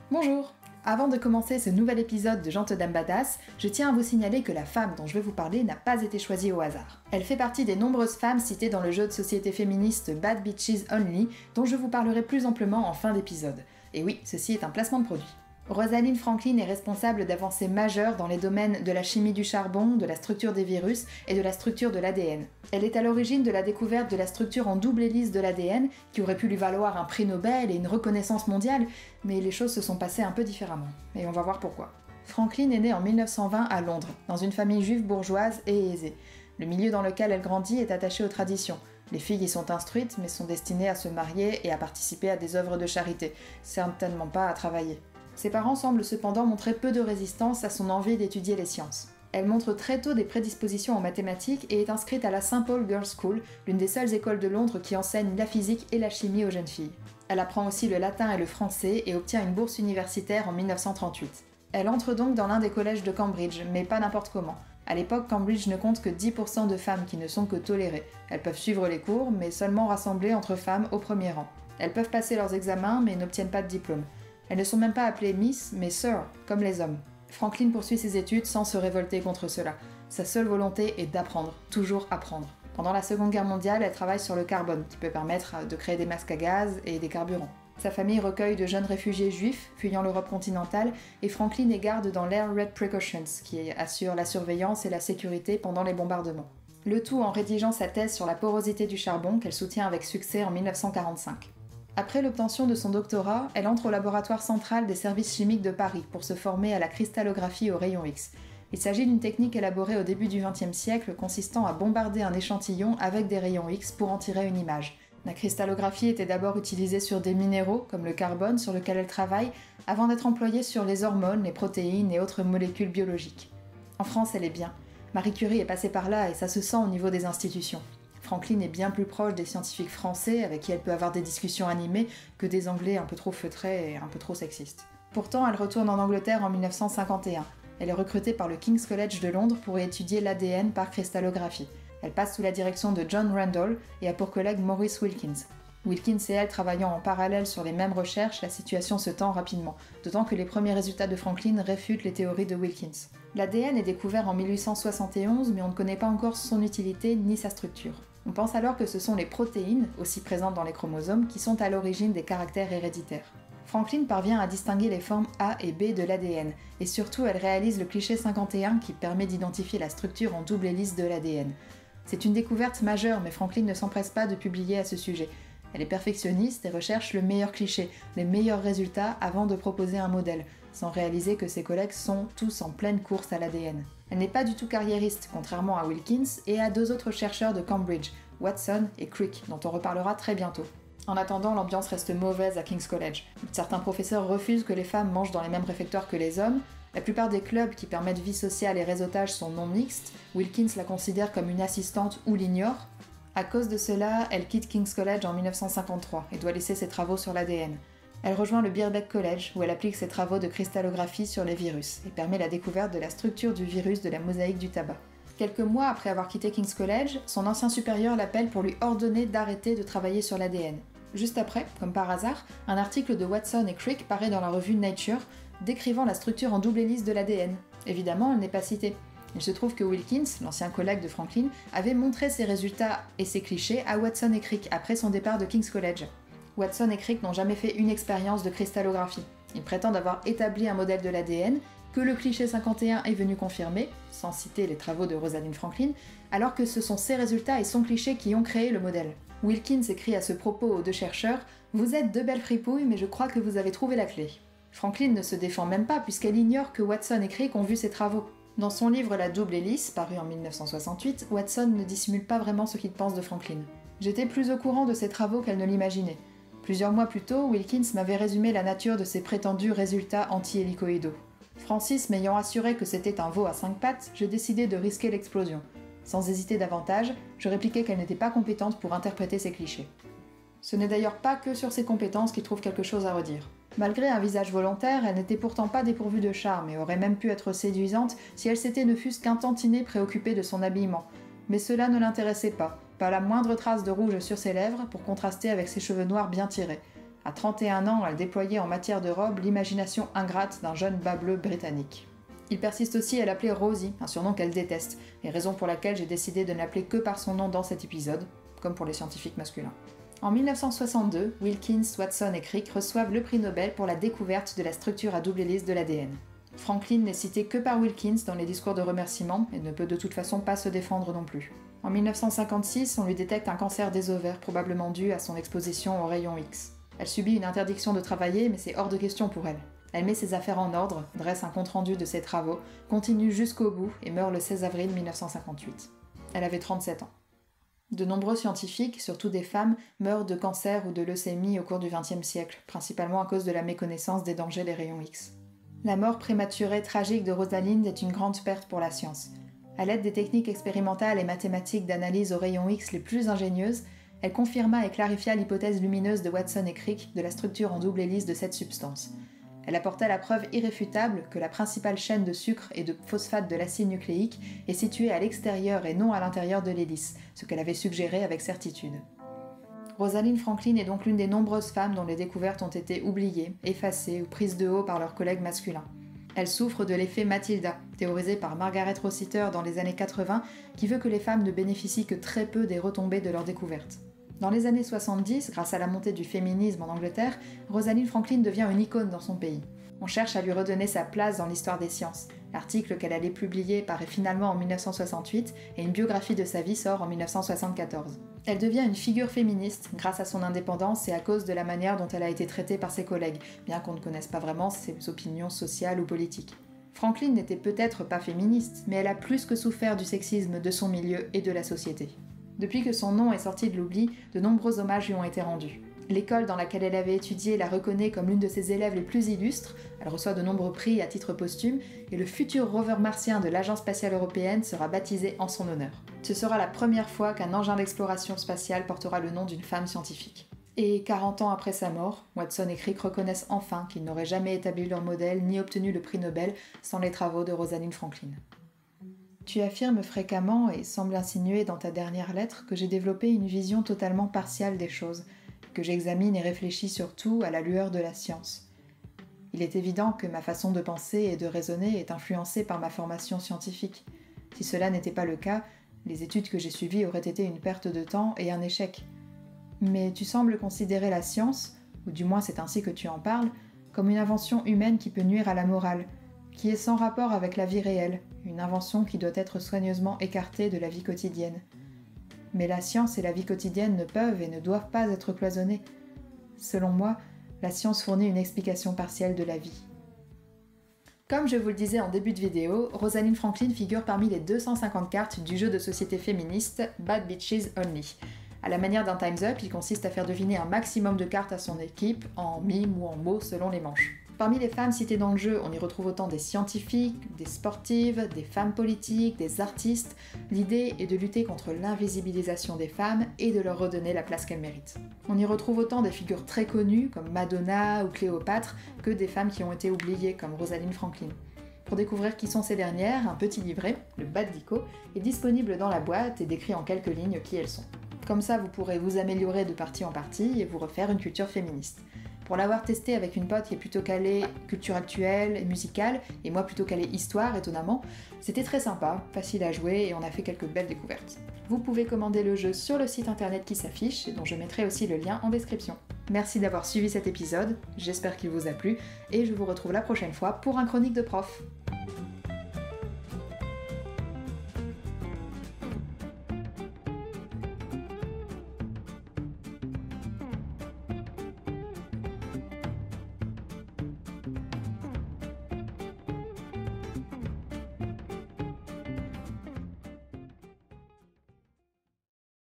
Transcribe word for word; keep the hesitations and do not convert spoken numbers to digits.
Bonjour! Avant de commencer ce nouvel épisode de Gentes Dames Badass, je tiens à vous signaler que la femme dont je vais vous parler n'a pas été choisie au hasard. Elle fait partie des nombreuses femmes citées dans le jeu de société féministe Bad Bitches Only, dont je vous parlerai plus amplement en fin d'épisode. Et oui, ceci est un placement de produit. Rosalind Franklin est responsable d'avancées majeures dans les domaines de la chimie du charbon, de la structure des virus et de la structure de l'A D N. Elle est à l'origine de la découverte de la structure en double hélice de l'A D N, qui aurait pu lui valoir un prix Nobel et une reconnaissance mondiale, mais les choses se sont passées un peu différemment. Et on va voir pourquoi. Franklin est née en mille neuf cent vingt à Londres, dans une famille juive bourgeoise et aisée. Le milieu dans lequel elle grandit est attaché aux traditions. Les filles y sont instruites, mais sont destinées à se marier et à participer à des œuvres de charité, certainement pas à travailler. Ses parents semblent cependant montrer peu de résistance à son envie d'étudier les sciences. Elle montre très tôt des prédispositions en mathématiques et est inscrite à la Saint Paul Girls' School, l'une des seules écoles de Londres qui enseigne la physique et la chimie aux jeunes filles. Elle apprend aussi le latin et le français et obtient une bourse universitaire en mille neuf cent trente-huit. Elle entre donc dans l'un des collèges de Cambridge, mais pas n'importe comment. À l'époque, Cambridge ne compte que dix pour cent de femmes qui ne sont que tolérées. Elles peuvent suivre les cours, mais seulement rassemblées entre femmes au premier rang. Elles peuvent passer leurs examens, mais n'obtiennent pas de diplôme. Elles ne sont même pas appelées Miss, mais Sir, comme les hommes. Franklin poursuit ses études sans se révolter contre cela. Sa seule volonté est d'apprendre, toujours apprendre. Pendant la Seconde Guerre mondiale, elle travaille sur le carbone, qui peut permettre de créer des masques à gaz et des carburants. Sa famille recueille de jeunes réfugiés juifs fuyant l'Europe continentale et Franklin est garde dans l'Air Raid Precautions, qui assure la surveillance et la sécurité pendant les bombardements. Le tout en rédigeant sa thèse sur la porosité du charbon qu'elle soutient avec succès en mille neuf cent quarante-cinq. Après l'obtention de son doctorat, elle entre au laboratoire central des services chimiques de Paris pour se former à la cristallographie au rayon X. Il s'agit d'une technique élaborée au début du vingtième siècle consistant à bombarder un échantillon avec des rayons X pour en tirer une image. La cristallographie était d'abord utilisée sur des minéraux, comme le carbone sur lequel elle travaille, avant d'être employée sur les hormones, les protéines et autres molécules biologiques. En France, elle est bien. Marie Curie est passée par là et ça se sent au niveau des institutions. Franklin est bien plus proche des scientifiques français avec qui elle peut avoir des discussions animées que des Anglais un peu trop feutrés et un peu trop sexistes. Pourtant, elle retourne en Angleterre en mille neuf cent cinquante et un. Elle est recrutée par le King's College de Londres pour étudier l'A D N par cristallographie. Elle passe sous la direction de John Randall et a pour collègue Maurice Wilkins. Wilkins et elle travaillant en parallèle sur les mêmes recherches, la situation se tend rapidement, d'autant que les premiers résultats de Franklin réfutent les théories de Wilkins. L'A D N est découvert en mille huit cent soixante et onze, mais on ne connaît pas encore son utilité ni sa structure. On pense alors que ce sont les protéines, aussi présentes dans les chromosomes, qui sont à l'origine des caractères héréditaires. Franklin parvient à distinguer les formes A et B de l'A D N, et surtout elle réalise le cliché cinquante et un qui permet d'identifier la structure en double hélice de l'A D N. C'est une découverte majeure, mais Franklin ne s'empresse pas de publier à ce sujet. Elle est perfectionniste et recherche le meilleur cliché, les meilleurs résultats avant de proposer un modèle, sans réaliser que ses collègues sont tous en pleine course à l'A D N. Elle n'est pas du tout carriériste, contrairement à Wilkins et à deux autres chercheurs de Cambridge, Watson et Crick, dont on reparlera très bientôt. En attendant, l'ambiance reste mauvaise à King's College. Certains professeurs refusent que les femmes mangent dans les mêmes réfectoires que les hommes. La plupart des clubs qui permettent vie sociale et réseautage sont non mixtes. Wilkins la considère comme une assistante ou l'ignore. À cause de cela, elle quitte King's College en mille neuf cent cinquante-trois et doit laisser ses travaux sur l'A D N. Elle rejoint le Birkbeck College où elle applique ses travaux de cristallographie sur les virus et permet la découverte de la structure du virus de la mosaïque du tabac. Quelques mois après avoir quitté King's College, son ancien supérieur l'appelle pour lui ordonner d'arrêter de travailler sur l'A D N. Juste après, comme par hasard, un article de Watson et Crick paraît dans la revue Nature, décrivant la structure en double hélice de l'A D N. Évidemment, elle n'est pas citée. Il se trouve que Wilkins, l'ancien collègue de Franklin, avait montré ses résultats et ses clichés à Watson et Crick après son départ de King's College. Watson et Crick n'ont jamais fait une expérience de cristallographie. Ils prétendent avoir établi un modèle de l'A D N, que le cliché cinquante et un est venu confirmer, sans citer les travaux de Rosalind Franklin, alors que ce sont ses résultats et son cliché qui ont créé le modèle. Wilkins écrit à ce propos aux deux chercheurs « Vous êtes deux belles fripouilles, mais je crois que vous avez trouvé la clé ». Franklin ne se défend même pas puisqu'elle ignore que Watson et Crick ont vu ses travaux. Dans son livre La double hélice, paru en mille neuf cent soixante-huit, Watson ne dissimule pas vraiment ce qu'il pense de Franklin. « J'étais plus au courant de ses travaux qu'elle ne l'imaginait. Plusieurs mois plus tôt, Wilkins m'avait résumé la nature de ses prétendus résultats anti-hélicoïdaux. Francis m'ayant assuré que c'était un veau à cinq pattes, j'ai décidé de risquer l'explosion. Sans hésiter davantage, je répliquai qu'elle n'était pas compétente pour interpréter ces clichés. Ce n'est d'ailleurs pas que sur ses compétences qu'il trouve quelque chose à redire. Malgré un visage volontaire, elle n'était pourtant pas dépourvue de charme et aurait même pu être séduisante si elle s'était ne fût-ce qu'un tantinet préoccupée de son habillement. Mais cela ne l'intéressait pas, pas la moindre trace de rouge sur ses lèvres pour contraster avec ses cheveux noirs bien tirés. À trente et un ans, elle déployait en matière de robe l'imagination ingrate d'un jeune bas bleu britannique. Il persiste aussi à l'appeler Rosie, un surnom qu'elle déteste, et raison pour laquelle j'ai décidé de ne l'appeler que par son nom dans cet épisode, comme pour les scientifiques masculins. En mille neuf cent soixante-deux, Wilkins, Watson et Crick reçoivent le prix Nobel pour la découverte de la structure à double hélice de l'A D N. Franklin n'est cité que par Wilkins dans les discours de remerciement et ne peut de toute façon pas se défendre non plus. En mille neuf cent cinquante-six, on lui détecte un cancer des ovaires probablement dû à son exposition aux rayons X. Elle subit une interdiction de travailler, mais c'est hors de question pour elle. Elle met ses affaires en ordre, dresse un compte-rendu de ses travaux, continue jusqu'au bout et meurt le seize avril mille neuf cent cinquante-huit. Elle avait trente-sept ans. De nombreux scientifiques, surtout des femmes, meurent de cancer ou de leucémie au cours du vingtième siècle, principalement à cause de la méconnaissance des dangers des rayons X. La mort prématurée tragique de Rosalind est une grande perte pour la science. À l'aide des techniques expérimentales et mathématiques d'analyse aux rayons X les plus ingénieuses, elle confirma et clarifia l'hypothèse lumineuse de Watson et Crick de la structure en double hélice de cette substance. Elle apporta la preuve irréfutable que la principale chaîne de sucre et de phosphate de l'acide nucléique est située à l'extérieur et non à l'intérieur de l'hélice, ce qu'elle avait suggéré avec certitude. Rosalind Franklin est donc l'une des nombreuses femmes dont les découvertes ont été oubliées, effacées ou prises de haut par leurs collègues masculins. Elle souffre de l'effet Matilda, théorisé par Margaret Rossiter dans les années quatre-vingts, qui veut que les femmes ne bénéficient que très peu des retombées de leurs découvertes. Dans les années soixante-dix, grâce à la montée du féminisme en Angleterre, Rosalind Franklin devient une icône dans son pays. On cherche à lui redonner sa place dans l'histoire des sciences. L'article qu'elle allait publier paraît finalement en mille neuf cent soixante-huit et une biographie de sa vie sort en mille neuf cent soixante-quatorze. Elle devient une figure féministe grâce à son indépendance et à cause de la manière dont elle a été traitée par ses collègues, bien qu'on ne connaisse pas vraiment ses opinions sociales ou politiques. Franklin n'était peut-être pas féministe, mais elle a plus que souffert du sexisme de son milieu et de la société. Depuis que son nom est sorti de l'oubli, de nombreux hommages lui ont été rendus. L'école dans laquelle elle avait étudié la reconnaît comme l'une de ses élèves les plus illustres, elle reçoit de nombreux prix à titre posthume, et le futur rover martien de l'Agence spatiale européenne sera baptisé en son honneur. Ce sera la première fois qu'un engin d'exploration spatiale portera le nom d'une femme scientifique. Et quarante ans après sa mort, Watson et Crick reconnaissent enfin qu'ils n'auraient jamais établi leur modèle ni obtenu le prix Nobel sans les travaux de Rosalind Franklin. Tu affirmes fréquemment et sembles insinuer dans ta dernière lettre que j'ai développé une vision totalement partiale des choses, que j'examine et réfléchis surtout à la lueur de la science. Il est évident que ma façon de penser et de raisonner est influencée par ma formation scientifique. Si cela n'était pas le cas, les études que j'ai suivies auraient été une perte de temps et un échec. Mais tu sembles considérer la science, ou du moins c'est ainsi que tu en parles, comme une invention humaine qui peut nuire à la morale, qui est sans rapport avec la vie réelle, une invention qui doit être soigneusement écartée de la vie quotidienne. Mais la science et la vie quotidienne ne peuvent et ne doivent pas être cloisonnées. Selon moi, la science fournit une explication partielle de la vie. Comme je vous le disais en début de vidéo, Rosalind Franklin figure parmi les deux cent cinquante cartes du jeu de société féministe Bad Bitches Only. À la manière d'un Time's Up, il consiste à faire deviner un maximum de cartes à son équipe, en mimes ou en mots selon les manches. Parmi les femmes citées dans le jeu, on y retrouve autant des scientifiques, des sportives, des femmes politiques, des artistes. L'idée est de lutter contre l'invisibilisation des femmes et de leur redonner la place qu'elles méritent. On y retrouve autant des figures très connues comme Madonna ou Cléopâtre que des femmes qui ont été oubliées comme Rosalind Franklin. Pour découvrir qui sont ces dernières, un petit livret, le Bad Dico, est disponible dans la boîte et décrit en quelques lignes qui elles sont. Comme ça, vous pourrez vous améliorer de partie en partie et vous refaire une culture féministe. Pour l'avoir testé avec une pote qui est plutôt calée culture actuelle et musicale, et moi plutôt calée histoire, étonnamment, c'était très sympa, facile à jouer et on a fait quelques belles découvertes. Vous pouvez commander le jeu sur le site internet qui s'affiche, et dont je mettrai aussi le lien en description. Merci d'avoir suivi cet épisode, j'espère qu'il vous a plu, et je vous retrouve la prochaine fois pour un chronique de prof.